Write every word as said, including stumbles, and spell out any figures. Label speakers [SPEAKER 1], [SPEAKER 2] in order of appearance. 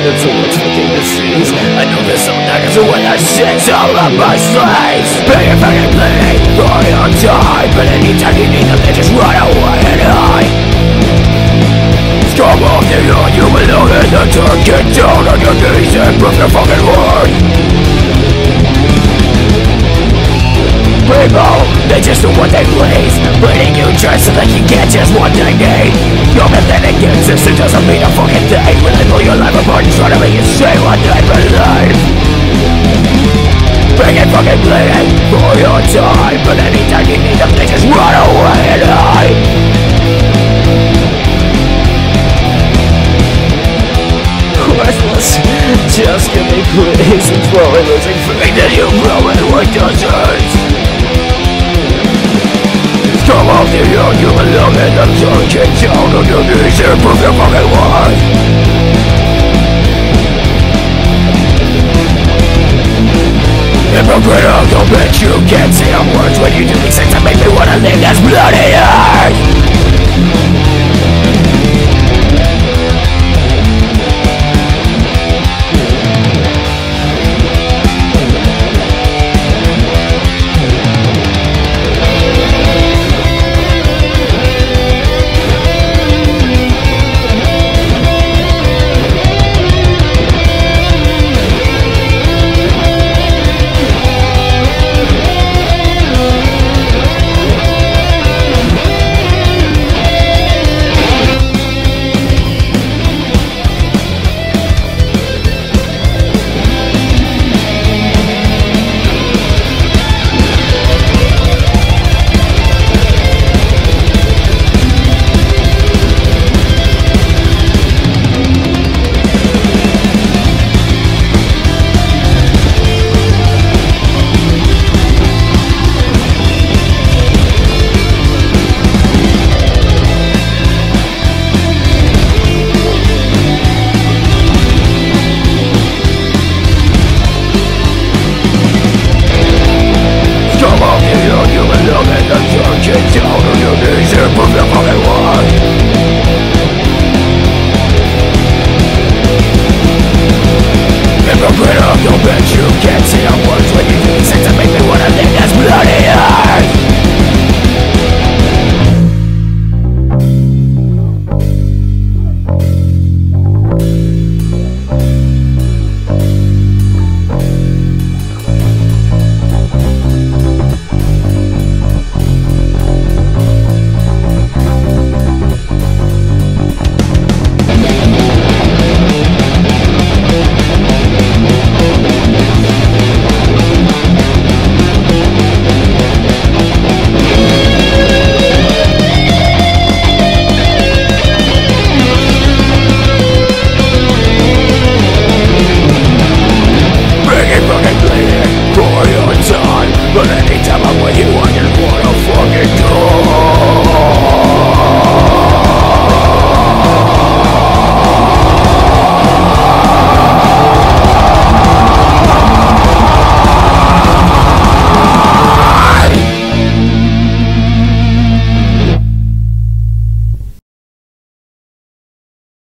[SPEAKER 1] minutes of what's fucking disease. I know there's some niggas who wanna six all of my slaves. Pay a fucking bleed for your time, but anytime you need them they just run away and hide. Scum off the earth, you belong in the dirt. Get down on your knees and prove your fucking word. People, they just do what they please, bleeding you just so they can get just what they need. Your pathetic existence doesn't mean a fucking thing when they pull your life apart and try to make you say what they believe. Bring it fucking bleeding for your time, but anytime you need them they just run away and hide. Worthless, just give me please and slowly losing faith that you grow in like deserts. Come off the earth, you belong in the dirt. Get down on your knees and prove your fucking worth. Hypocrite, don't bet you can't say a word when you do these things that make me wanna live this bloody earth.